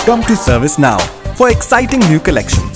Come to Service Now for exciting new collections.